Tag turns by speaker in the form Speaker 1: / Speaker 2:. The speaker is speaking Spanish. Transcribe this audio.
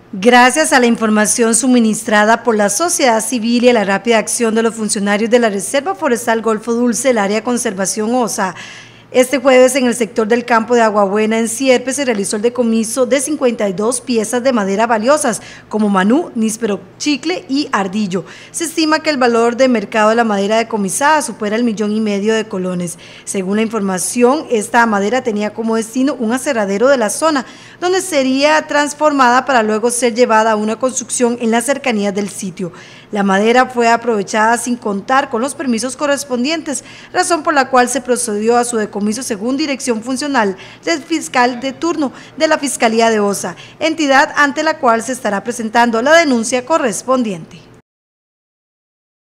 Speaker 1: Gracias a la información suministrada por la sociedad civil y a la rápida acción de los funcionarios de la Reserva Forestal Golfo Dulce, el área de conservación OSA, este jueves en el sector del campo de Aguabuena en Sierpe se realizó el decomiso de 52 piezas de madera valiosas como manú, níspero, chicle y ardillo. Se estima que el valor de mercado de la madera decomisada supera el 1,5 millones de colones. Según la información, esta madera tenía como destino un aserradero de la zona, donde sería transformada para luego ser llevada a una construcción en las cercanías del sitio. La madera fue aprovechada sin contar con los permisos correspondientes, razón por la cual se procedió a su decomiso según dirección funcional del fiscal de turno de la Fiscalía de OSA, entidad ante la cual se estará presentando la denuncia correspondiente.